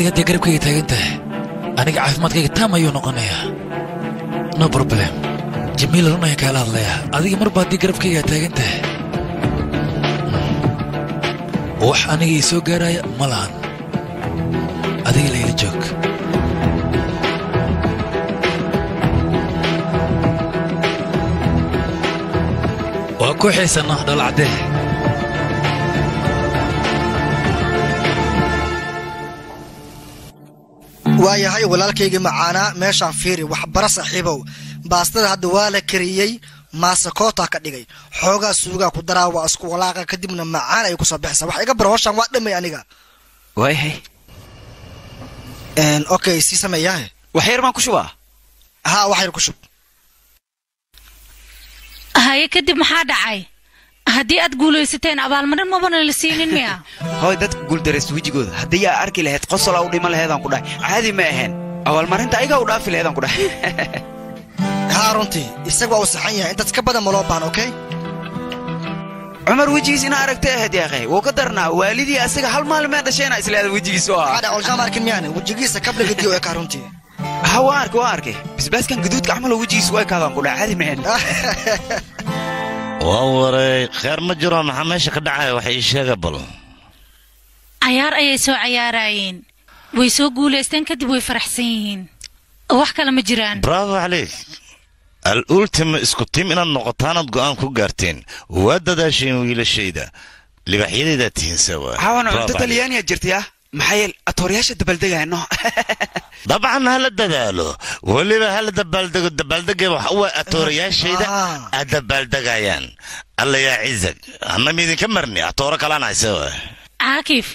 adiga dee garabkayga taagan tahay aniga caafimaadkayga taam ayuu noqonayaa no problem jamiila run ayaan kaala hadlayaa adiga marba haddii garabkayga taagan tahay wax aniga ii soo gaaraya ma lahan adiga layla joog waa ku xiisanaa dhalacdee waayahay walaalkayga macaanaa meeshaan fiiri waxbara saaxiibow baastada hadda waa la kariyey maasakoota ka dhigay xoogaa suugaa ku daraa waa isku walaaqa kadibna macaan ay ku soo bixaysaa wax iga bar hawshaan waa dhamay aniga waayahay okay sii sameeyaa wax yar baan ku shubaa haa wax yar ku shub haye kadib maxaa dhacay haddii aad guulaysateen abaalmarin mabana la siinin miya hooy dadka guuldaraysta wejigooda haddii aa arki lahayd qosol u dhima laheedaan ku dhahay caadi ma ahayn abaalmarinta ayagaa u dhaafi laheedaan ku dhahay haa runtii isaga waa u saxan yahay intaas ka badan ma loo baan okay cumar wejigiis ina aragtay ahayd yaaqay wuu ka darnaa waalidii asaga hal maalmee dhashayna isleeda wejigiis oo hada olshaan arkin miyaan wejigiisa kabliga diyo ee ka runtii ha waan arkay bisbaaskan gaduudka camal wejigiis way kaadaan ku dhahay caadi ma ahayn waray khayr ma jiro maxaa meesha ka dhacay wax ii sheega bal cayaar ayay soo cayaarayeen way soo guulaysteen kadib way faraxsan yihiin wax kale ma jiraan bravo عليك الأولتيم اسكتيم إن النقطان الجوان كوجارتين وداداشين ويلشيدا لبحيدي ده تنسوا حاول أنت تلياني أجرتيا محيل أتورياش الدبلدقة إنه طبعا هلا الدلالو واللي هلا الدبلدقة هو أتورياش شيدا الدبلدقة يعني الله يعزك أنا ميدي كمرني أتورك على أنا سوا عاكف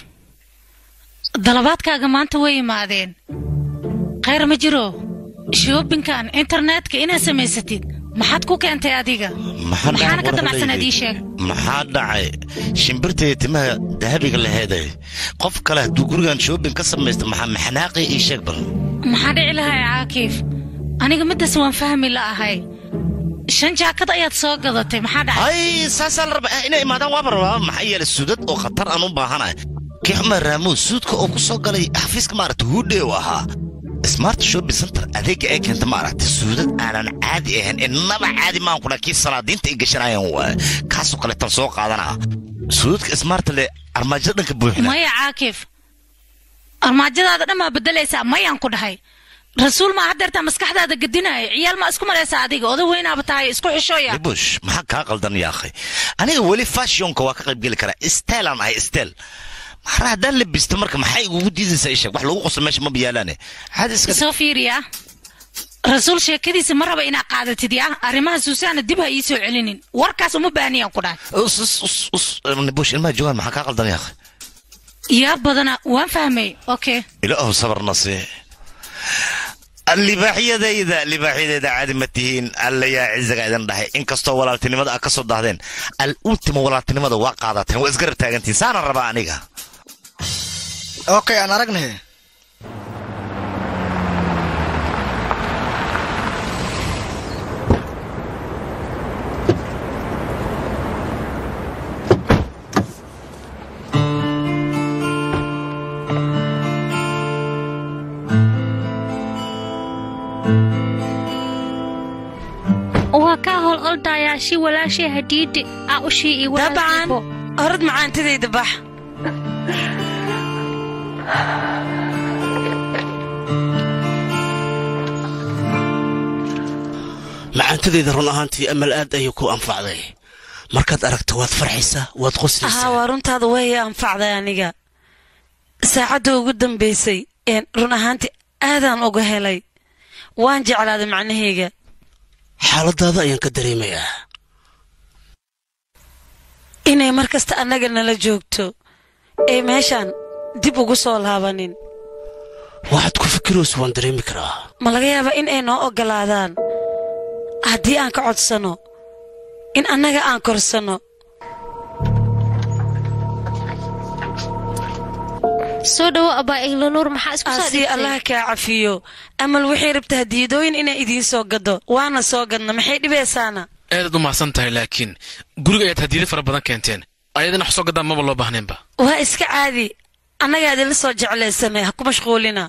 ضلباتك أجمعت وين معدين غير مجرو شوبين كان إنترنت كأنها سميستيد ما حد كوك أنت يا ديجا ما حنا كده مع سنديشة ما حد داعي شمبرتي تما ذهبي قال هذا قف كله دوغران شوبين كسميست ما حناقي إيش أكبر ما حد عليها يا عاكف أنا قمت سوان فهمي لا هاي شنجا كده يتصاق قضتي ما حد هاي ساسال ربع إنا ما دام وبر ما حيل السودات أو خطر أنا بهنا كيف ما رامو سودك أو كساق لي حفيزك مارت هودي وها سمارت شوب سنتر أديك إيه كنت مارت السودات أنا عادي إيه إنما عادي ما نقول كيس صنادين تيجيشنا يوم كاسو قلة تسوق هذانا سودك سمارت اللي أرماجدنا كبوحنا ما يا عاكف أرماجد هذا ما بدل يسا ما ينقل هاي رسول ما حدرت مسكح هذا قدنا عيال ما اسكم على سعديك هذا وين أبتاعي اسكو حشوية لبوش ما حق هاقل يا أخي أنا ولي فاشيون كواك قبل كرا استيل أنا هاي استيل مرة ده اللي بيستمرك محي ودي زي سيشك وحلو قص ماشي ما بيالاني هذا سوفيريا رسول شيء كذي مرة بينا قاعدة تديا أرمها سوسان دبها يسوع علنين وركاس مباني أنقران أص نبوش الما جوان محك عقل يا أخي يا بدنا وين فهمي أوكي لا صبر نصي اللي بحيدة ده عادي متين اللي يا عزك عندنا ده إن كستو ولا تنمد أكسر ده الأولتيم ولا تنمد واقعة تنو إزقر تاجنتي سان الربانيكا أوكي أنا رجنه وكاهل قلت يا شي ولا شي هديد أو شيء ولا طبعا أرد معاه أنت ذي ذبح macaantadayda run ahaantii amal aad ayuu ku anfacday markaad aragto waad farxaysaa waad qoslaysaa waa runtaada way anfacday aniga saacadda ugu dambaysay run ahaantii aadaan uga helay waan jeclaaday macnahayga xaaladaada ayaan ka dareemayaa inay mar kasta annaga nala joogto ee meeshaan dib ugu soo laabanin waxaad ku fikirayso waan dareemi karaa ma laga yaabaa in ay noo oggolaadaan haddii aan ka codsano in annaga aan korsano soo dhawo abaa iglanuur maxaa isku soo dhigtay allah ka cafiyo amal waxay rabtaa hadiyadooyin inay idiin soo gado waana soo gadna maxay dhibaysaana aad u mahadsan tahay laakiin guriga ayaad hadiyado fara badan keenteen ayadana wax soo gadaan maba loo baahneenba waa iska caadi annagaa idinla soo jeclaysanay ha ku mashquulina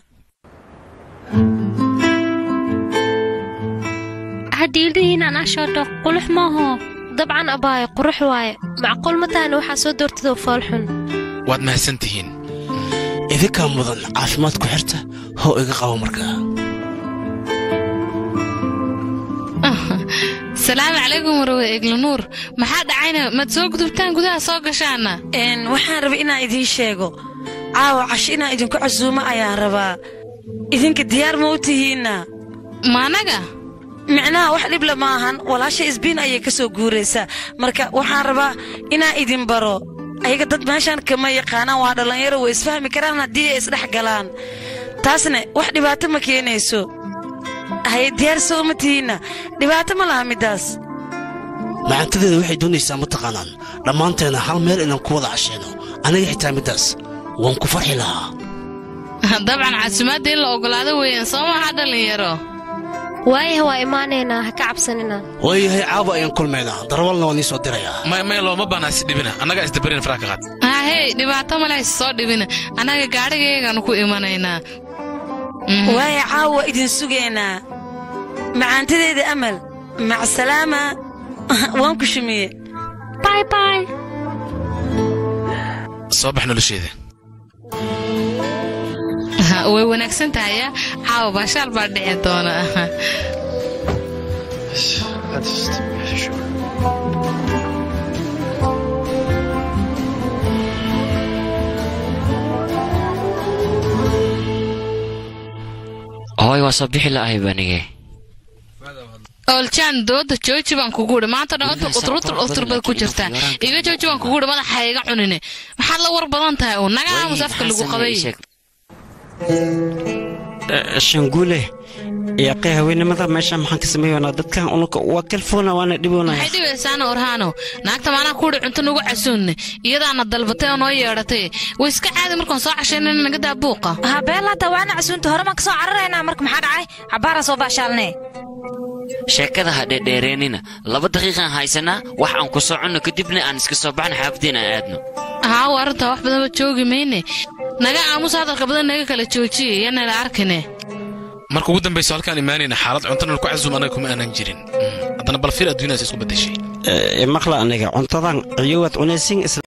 هديلدين أنا شاطر قلح ما هو طبعا أباي قرح واي معقول متى أنا وحاسو دورتو فالحن waad mahadsantihiin idinkaa mudan caafimaad ku xirta hoo iga qabo markaa السلام عليكم وروي إجلنور ما حد عينا ما تسوق دبتان قدها سوق شانا إن وحنا ربينا إذن شيء عشينا إذن كعزومة أيا ربا إذن كديار موتينا ما نجا معناها واحد بلا ماهن ولا شيء زبين أي كسو جوريسا مركا وحنا ربا إنا إذن برو أي قدد ماشان كما يقانا وهذا لا يرو يسفهم كرامنا دي إسرح قلان تاسنا واحد باتم كينيسو هاي ديار سومتينا دبعت ملها مداس macantadeeda waxay doonaysaa ma taqaanaan dhammaanteena hal meel inaan ku wada casheeno aniga xitaa midaas waan ku farxi lahaa dabcan caasimada in la ogolaado weeyaan soo ma hadda la yaro وايه هو إيماننا هكعبسننا waayahay caawa ayaan kulmaynaa darwalna waan ii soo dirayaa may looma baanaa si dhibina annagaa isdabarin faraha ka qaad hey dhibaato ma leh soo dhibina anaga gaadhigeegaan ku imanaynaa وايه عاوة إذن سجينا معانتدي أمل مع السلامة وانكو شمية باي باي soo bax nolosheeda way wanaagsan tahay caawa baashaal baa dhici doona هاي وصبيح الله أيبانية أولشان دود جوجي بان كوغوري ما أنت نقطة أطر بد كوجرتان إيجا جوجي بان كوغوري ما ده حاجة عنينه ما حد لور بدن تاعه ونجا مسافة اللي قضية شنقوله يا قهوة ماذا ماشى محنك سميه أنا دتك أنك وكلفونا وأنا دبونا حيدي بس أنا أرهانو ناقت ما أنا كوري أنت نوع عسون إذا أنا ضلبتي أنا يارتي ويسك عادي مركون صح عشان نقدر أبوقة هبلا توانا عسون تهرمك صار عرنا مرك محد عاي عبارة صوب عشانه sheekada ha dheereynina 2 daqiiqan haysana wax aan ku socono kadibna aan iska soo baxno xaafadina aadno warta wax badan joogi meene naga aamus hadalka badan naga kala joojiyay yana la arkane marka ugu dambayso halkaan iimaanina xaalad cuntana ku casuum anaga kuma aanan jirin hadana bal fiir adduunyaas isku bedeshay maqla aniga cuntadan ciyowad unaysin